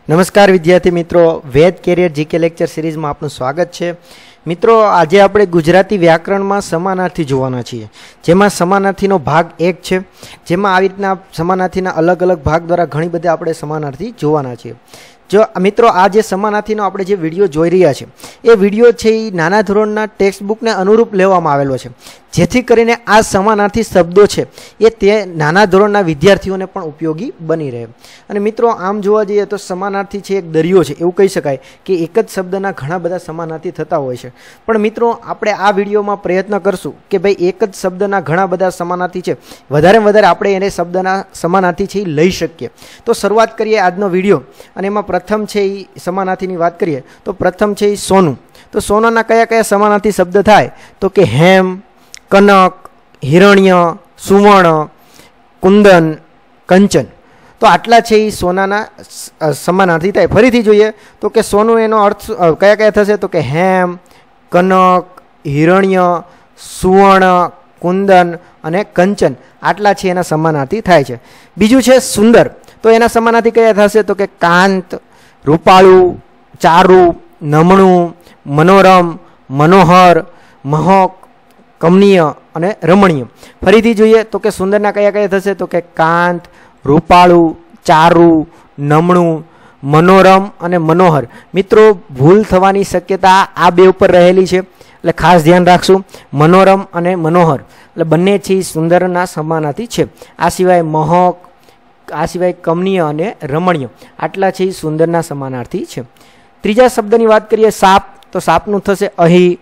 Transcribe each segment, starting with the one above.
नमस्कार विद्यार्थी मित्रों, Ved career GK lecture series में आपનું સ્વાગત છે। મિત્રો, આજે આપણે ગુજરાતી વ્યાકરણમાં સમાનાર્થી જોવાના છીએ, જેમાં સમાનાર્થીનો ભાગ 1 છે, જેમાં આવી રીતના સમાનાર્થીના અલગ અલગ ભાગ દ્વારા ઘણી બધી આપણે સમાનાર્થી જોવાના છીએ। જો મિત્રો, આ જે સમાનાર્થીનો આપણે જે વિડીયો જોઈ રહ્યા છે એ વિડીયો છે એ નાના ધોરણના ટેક્સ્ટ બુકને અનુરૂપ લેવામાં આવેલો છે, જેથી કરીને આ સમાનાર્થી શબ્દો છે એ તે નાના ધોરણના વિદ્યાર્થીઓને પણ ઉપયોગી બની રહે। અને મિત્રો, આમ જોવા જઈએ તો સમાનાર્થી છે એક દરિયો છે, એવું કહી શકાય કે એક જ શબ્દના ઘણા બધા સમાનાર્થી થતા હોય છે। પણ મિત્રો, આપણે આ વિડીયોમાં પ્રયત્ન કરશું કે ભાઈ એક જ શબ્દના ઘણા બધા સમાનાર્થી છે, વધારેમાં વધારે આપણે એને શબ્દના સમાનાર્થી છે એ લઈ શકીએ। તો શરૂઆત કરીએ આજનો વિડીયો, અને એમાં પ્રથમ છે એ સમાનાર્થીની વાત કરીએ તો પ્રથમ છે એ સોનું। તો સોનાના કયા કયા સમાનાર્થી શબ્દ થાય તો કે હેમ, કનક, હિરણ્ય, સુવર્ણ, કુંદન, કંચન। તો આટલા છે એ સોનાના સમાનાર્થી થાય। ફરીથી જોઈએ તો કે સોનું એનો અર્થ કયા કયા થશે તો કે હેમ, કનક, હિરણ્ય, સુવર્ણ, કુંદન અને કંચન, આટલા છે એના સમાનાર્થી થાય છે। બીજું છે સુંદર, તો એના સમાનાર્થી કયા થશે તો કે કાંત, રૂપાળું, ચારું, નમણું, મનોરમ, મનોહર, મહોક, કમનીય અને રમણીય। ફરીથી જોઈએ તો કે સુંદરના કયા કયા થશે તો કે કાંત, રૂપાળું, ચારું, નમણું, મનોરમ અને મનોહર। મિત્રો, ભૂલ થવાની શક્યતા આ બે ઉપર રહેલી છે, એટલે ખાસ ધ્યાન રાખશું। મનોરમ અને મનોહર એટલે બંને છે સુંદરના સમાનાર્થી છે। આ સિવાય મહોક, આ સિવાય કમનીય અને રમણીય, આટલા છે સુંદરના સમાનાર્થી છે। ત્રીજા શબ્દની વાત કરીએ સાપ, તો સાપનું થશે અહીં,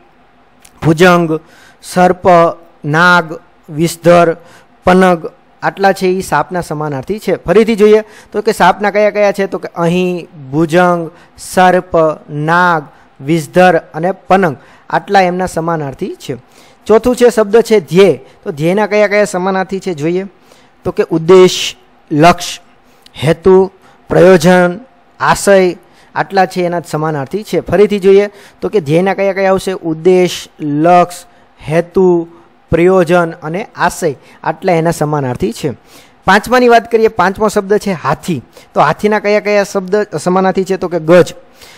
ભુજંગ, સર્પ, નાગ, વિષધર, પનગ, આટલા છે એ સાપના સમાનાર્થી છે। ફરીથી જોઈએ તો કે સાપના કયા કયા છે તો કે અહીં, ભુજંગ, સર્પ, નાગ, વિષધર અને પનંગ, આટલા એમના સમાનાર્થી છે। ચોથું છે શબ્દ છે ધ્યેય, તો ધ્યેયના કયા કયા સમાનાર્થી છે જોઈએ તો કે ઉદ્દેશ, લક્ષ્ય, હેતુ, પ્રયોજન, આશય, આટલા છે એના સમાનાર્થી છે। ફરીથી જોઈએ તો કે ધ્યેયના કયા કયા આવશે ઉદ્દેશ, લક્ષ્ય, હેતુ, પ્રયોજન અને આશય, આટલા એના સમાનાર્થી છે। પાંચમાની વાત કરીએ, પાંચમો શબ્દ છે હાથી, તો હાથીના કયા કયા શબ્દ સમાનાર્થી છે તો કે ગજ,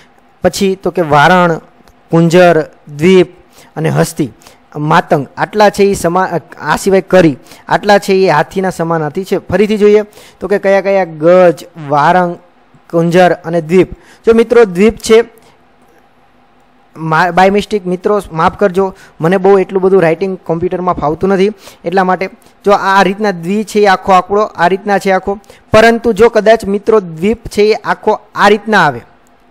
પછી તો કે વારણ, કુંજર, દ્વીપ અને હસ્તી, માતંગ, આટલા છે એ આ સિવાય કરી, આટલા છે એ હાથીના સમાનાર્થી છે। ફરીથી જોઈએ તો કે કયા કયા ગજ, વારંગ, કુંજર અને દ્વીપ। જો મિત્રો દ્વીપ છે, બાય મિસ્ટેક મિત્રો માફ કરજો, મને બહુ એટલું બધું રાઇટિંગ કોમ્પ્યુટરમાં ફાવતું નથી, એટલા માટે જો આ રીતના દ્વિ છે એ આખો આંકડો આ રીતના છે આખો, પરંતુ જો કદાચ મિત્રો દ્વીપ છે એ આખો આ રીતના આવે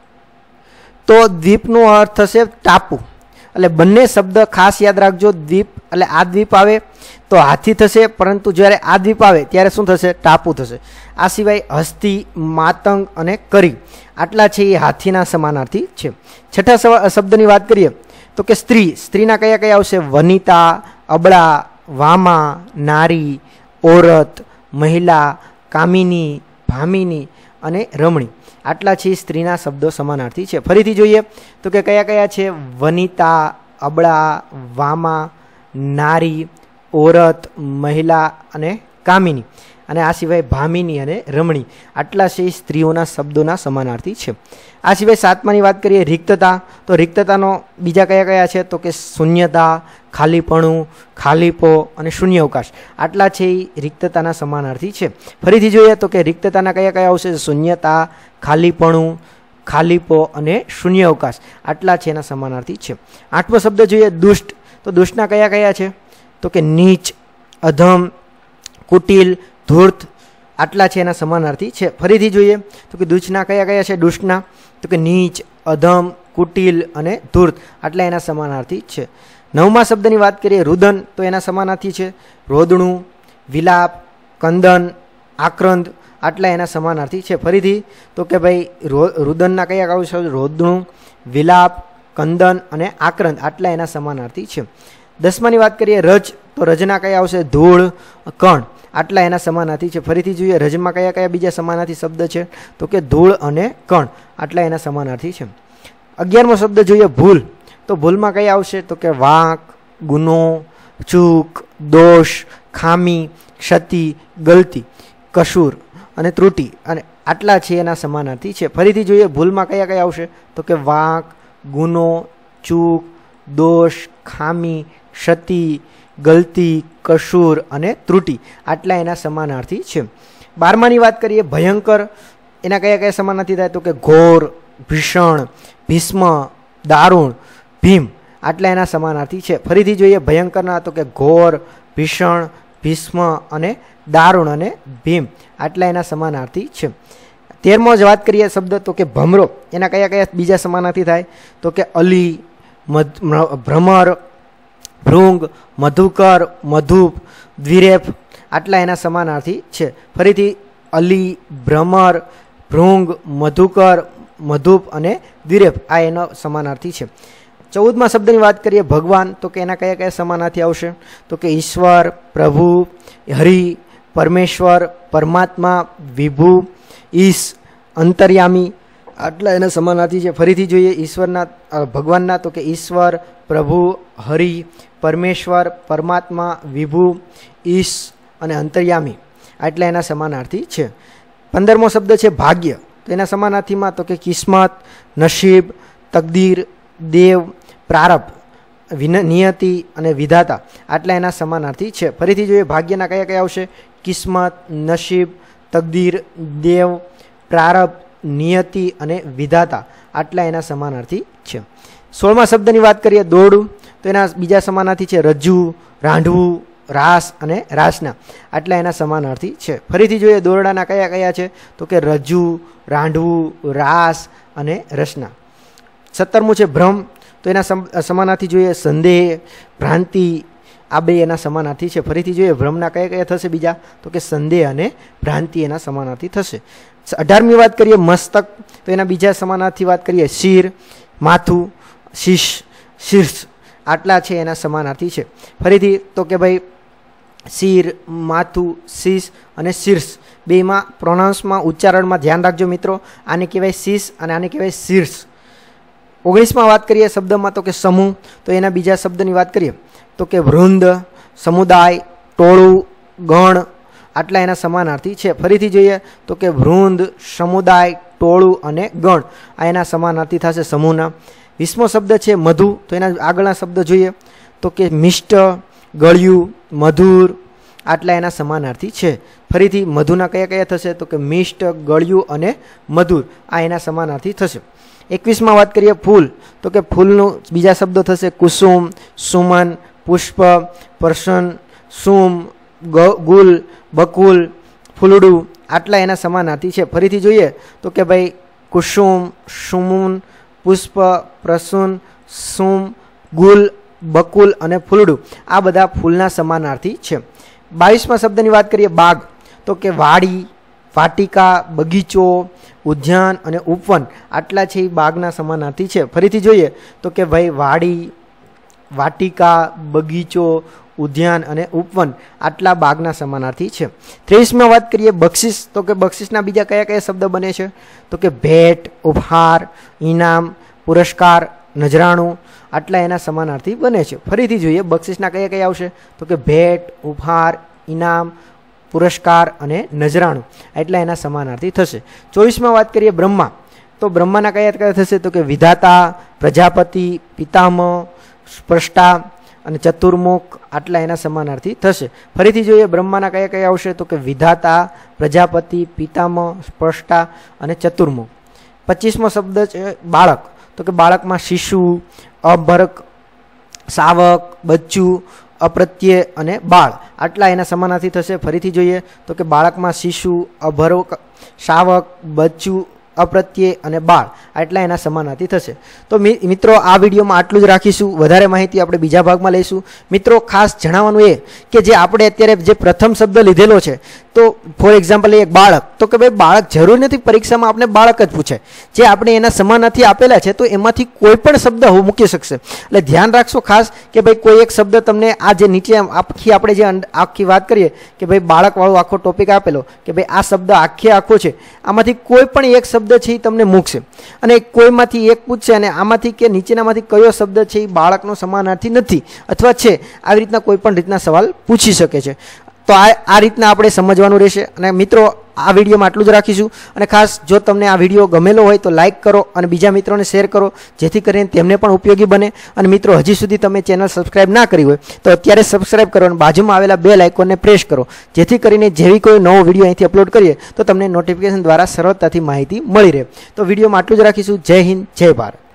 તો દ્વીપનો અર્થ થશે ટાપુ। એટલે બંને શબ્દ ખાસ યાદ રાખજો, દ્વીપ એટલે આ દ્વીપ આવે તો હાથી થશે, પરંતુ જ્યારે આ દ્વીપ આવે ત્યારે શું થશે ટાપુ થશે। આ સિવાય હસ્તી, માતંગ અને કરી, આટલા છે એ હાથીના સમાનાર્થી છે। છઠ્ઠા શબ્દની વાત કરીએ તો કે સ્ત્રી, સ્ત્રીના કયા કયા આવશે વનિતા, અબળા, વામા, નારી, ઓરત, મહિલા, કામિની, ભામિની અને રમણી, આટલા છે સ્ત્રીના શબ્દો સમાનાર્થી છે। ફરીથી જોઈએ તો કે કયા કયા છે વનિતા, અબળા, વામા, નારી, ઓરત, મહિલા અને કામિની, અને આ સિવાય ભામિની અને રમણી, આટલા છે સ્ત્રીઓના શબ્દોના સમાનાર્થી છે। આ સિવાય સાતમાની વાત કરીએ રિક્તતા, તો રિક્તતાનો બીજા કયા કયા છે તો કે શૂન્યતા, ખાલીપણું, ખાલીપો અને શૂન્ય અવકાશ, આટલા છે એ રિક્તતાના સમાનાર્થી છે। ફરીથી જોઈએ તો કે રિક્તતાના કયા કયા આવશે શૂન્યતા, ખાલીપણું, ખાલીપો અને શૂન્ય અવકાશ, આટલા છે એના સમાનાર્થી છે। આઠમો શબ્દ જોઈએ દુષ્ટ, તો દુષ્ટના કયા કયા છે તો કે નીચ, અધમ, કુટિલ, ધૂર્ત, આટલા છે એના સમાનાર્થી છે। ફરીથી જોઈએ તો કે દુષ્ટના કયા કયા છે દુષ્ટના તો કે નીચ, અધમ, કુટિલ અને ધૂર્ત, આટલા એના સમાનાર્થી છે। નવમા શબ્દની વાત કરીએ રુદન, તો એના સમાનાર્થી છે રોદણું, વિલાપ, કંદન, આક્રંદ, આટલા એના સમાનાર્થી છે। ફરીથી તો કે ભાઈ રુદનના કયા આવશે રોદણું, વિલાપ, કંદન અને આક્રંદ, આટલા એના સમાનાર્થી છે। દસમાની વાત કરીએ રજ, તો રજના કયા આવશે ધૂળ, કણ, આટલા એના સમાનાર્થી છે। ફરીથી જોઈએ રજમાં કયા કયા બીજા સમાનાર્થી શબ્દ છે તો કે ધૂળ અને કણ, આટલા એના સમાનાર્થી છે। 11મો શબ્દ જોઈએ ભૂલ, તો ભૂલમાં કયા આવશે તો કે વાંક, ગુનો, ચૂક, દોષ, ખામી, ક્ષતિ, ગલતી, કસૂર અને ત્રુટિ, અને આટલા છે એના સમાનાર્થી છે। ફરીથી જોઈએ ભૂલમાં કયા કયા આવશે તો કે વાંક, ગુનો, ચૂક, દોષ, ખામી, ક્ષતિ, ગલતી, કસૂર અને ત્રુટિ આટલા એના સમાનાર્થી છે। 12માની વાત કરીએ ભયંકર, એના કયા કયા સમાનાર્થી થાય તો કે ઘોર, ભીષણ, ભીષ્મ, દારૂણ, ભીમ આટલા એના સમાનાર્થી છે। ફરીથી જોઈએ ભયંકરના તો કે ઘોર, ભીષણ, ભીષ્મ અને દારૂણ અને ભીમ આટલા એના સમાનાર્થી છે। 13મો જ વાત કરીએ શબ્દ તો કે ભમરો, એના કયા કયા બીજા સમાનાર્થી થાય તો કે અલી, ભ્રમર, ભૃંગ, મધુકર, મધુપ, દ્વિરેફ આટલા એના સમાનાર્થી છે। ફરીથી અલી, ભ્રમર, ભૃંગ, મધુકર, મધુપ અને દ્વિરેફ આ એનો સમાનાર્થી છે। 14મા શબ્દની વાત કરીએ ભગવાન, તો કે એના કયા કયા સમાનાર્થી આવશે તો કે ઈશ્વર, પ્રભુ, હરિ, પરમેશ્વર, પરમાત્મા, વિભુ, ઈશ, અંતર્યામી આટલા એના સમાનાર્થી છે। ફરીથી જોઈએ ઈશ્વરના ભગવાનના તો કે ઈશ્વર, પ્રભુ, હરિ, પરમેશ્વર, પરમાત્મા, વિભુ, ઈશ અને અંતર્યામી આટલા એના સમાનાર્થી છે। 15મો શબ્દ છે ભાગ્ય, તો એના સમાનાર્થીમાં તો કે કિસ્મત, નસીબ, તકદીર, દેવ, પ્રારબ્ધ, નિયતિ અને વિધાતા આટલા એના સમાનાર્થી છે। ફરીથી જોઈએ ભાગ્યના કયા કયા આવશે કિસ્મત, નસીબ, તકદીર, દેવ, પ્રારબ્ધ, નિયતિ અને વિધાતા આટલા એના સમાનાર્થી છે। 16મા શબ્દની વાત કરીએ દોરડું, તો એના બીજા સમાનાર્થી છે રજ્જુ, રાંઢવું, રાસ અને રાસના આટલા એના સમાનાર્થી છે। ફરીથી જોઈએ દોરડાના કયા કયા છે તો કે રજ્જુ, રાંઢવું, રાસ અને રસના। 17મું છે ભ્રમ, તો એના સમાનાર્થી જોઈએ સંદેહ, ભ્રાંતિ આ બે એના સમાનાર્થી છે। ફરીથી જોઈએ ભ્રમના કયા કયા થશે બીજા તો કે સંદેહ અને ભ્રાંતિ એના સમાનાર્થી થશે। 18મી વાત કરીએ મસ્તક, તો એના બીજા સમાનાર્થી વાત કરીએ શિર, માથું, શીશ, શીર્ષ આટલા છે એના સમાનાર્થી છે। ફરીથી તો કે ભાઈ શિર, માથું, શીશ અને શીર્ષ બેમાં પ્રોનાઉન્સમાં ઉચ્ચારણમાં ધ્યાન રાખજો મિત્રો, આને કહેવાય શીશ અને આને કહેવાય શીર્ષ। 19માં વાત કરીએ શબ્દમાં તો કે સમૂહ, તો એના બીજા શબ્દની વાત કરીએ તો કે વૃંદ, સમુદાય, ટોળું, ગણ આટલા એના સમાનાર્થી છે। ફરીથી જોઈએ તો કે વૃંદ, સમુદાય, ટોળું અને ગણ આ એના સમાનાર્થી થશે સમૂહના। 20મો શબ્દ છે મધુ, તો એના આગળના શબ્દ જોઈએ તો કે મિષ્ટ, ગળ્યું, મધુર આટલા એના સમાનાર્થી છે। ફરીથી મધુના કયા કયા થશે તો કે મિષ્ટ, ગળ્યું અને મધુર આ એના સમાનાર્થી થશે। 21માં વાત કરીએ ફૂલ, તો કે ફૂલનું બીજા શબ્દો થશે કુસુમ, સુમન, પુષ્પ, પ્રસન્ન, સુમ, ગુલ, બકુલ, ફૂલડું આટલા એના સમાનાર્થી છે। ફરીથી જોઈએ તો કે ભાઈ કુસુમ, સુમન, પુષ્પ, પ્રસન્ન, સુમ, ગુલ, બકુલ અને ફૂલડું આ બધા ફૂલના સમાનાર્થી છે। 22મા શબ્દની વાત કરીએ બાગ, તો કે વાડી, વાટિકા, બગીચો, ઉદ્યાન અને ઉપવન આટલા છે એ બાગના સમાનાર્થી છે। ફરીથી જોઈએ તો કે ભાઈ વાડી, વાટિકા, બગીચો, ઉદ્યાન અને ઉપવન આટલા બાગના સમાનાર્થી છે। 23માં વાત કરીએ બક્ષિસ, તો કે બક્ષિસના બીજા કયા કયા શબ્દ બને છે તો કે ભેટ, ઉપહાર, ઇનામ, પુરસ્કાર, નજરાણું આટલા એના સમાનાર્થી બને છે। ફરીથી જોઈએ બક્ષિસના કયા કયા આવશે તો કે ભેટ, ઉપહાર, ઇનામ, પુરસ્કાર અને નજરાણું એટલા એના સમાનાર્થી થશે। 24માં વાત કરીએ બ્રહ્મા, તો બ્રહ્માના કયા કયા થશે તો કે વિધાતા, પ્રજાપતિ, પિતામહ, સ્પષ્ટા અને ચતુર્મુખ આટલા એના સમાનાર્થી થશે। ફરીથી જોઈએ બ્રહ્માના કયા કયા આવશે તો કે વિધાતા, પ્રજાપતિ, પિતામહ, સ્પષ્ટા અને ચતુર્મુખ। 25મો શબ્દ છે બાળક, તો કે બાળકમાં શિશુ, અભરક, શાવક, બચ્ચું, અપ્રત્યય અને બાળ આટલા એના સમાનાર્થી થશે। ફરીથી જોઈએ તો કે બાળકમાં શિશુ, અભરક, શાવક, બચ્ચું, અપ્રત્યય અને બાળ આટલા એના સમાનાર્થી થશે। તો મિત્રો આ વિડીયોમાં આટલું જ રાખીશું, વધારે માહિતી આપણે બીજા ભાગમાં લઈશું। મિત્રો ખાસ જણાવવાનું એ કે જે આપણે અત્યારે જે પ્રથમ શબ્દ લીધેલો છે તો ફોર એક્ઝામ્પલ એક બાળક, તો કે ભાઈ બાળક જરૂર નથી પરીક્ષામાં આપણે બાળક જ પૂછે, જે આપણે એના સમાનાર્થી આપેલા છે તો એમાંથી કોઈ પણ શબ્દ મૂકી શકશે। એટલે ધ્યાન રાખશો ખાસ કે ભાઈ કોઈ એક શબ્દ તમને આ જે નીચે આખી આપણે જે આખી વાત કરીએ કે ભાઈ બાળકવાળો આખો ટોપિક આપેલો કે ભાઈ આ શબ્દ આખો છે, આમાંથી કોઈ પણ એક શબ્દ છે એ તમને મૂકશે અને કોઈમાંથી એક પૂછશે અને આમાંથી કે નીચેનામાંથી કયો શબ્દ છે એ બાળકનો સમાનાર્થી નથી અથવા છે, આવી રીતના કોઈ પણ રીતના સવાલ પૂછી શકે છે। તો આ રીતના આપણે સમજવાનું રહેશે। અને મિત્રો આ વિડીયોમાં આટલું જ રાખીશું. અને ખાસ જો તમને આ વિડીયો ગમેલો હોય તો લાઇક કરો અને બીજા મિત્રોને શેર કરો, જેથી કરીને તેમને પણ ઉપયોગી બને. અને મિત્રો, હજી સુધી તમે ચેનલ સબસ્ક્રાઇબ ના કરી હોય તો અત્યારે સબસ્ક્રાઇબ કરો અને બાજુમાં આવેલા બેલ આઇકોનને પ્રેસ કરો, જેથી કરીને જેવી કોઈ નવો વિડીયો અહીંથી અપલોડ કરીએ તો તમને નોટિફિકેશન દ્વારા સરળતાથી માહિતી મળી રહે. તો વિડીયોમાં આટલું જ રાખીશું. જય હિન્દ, જય ભારત.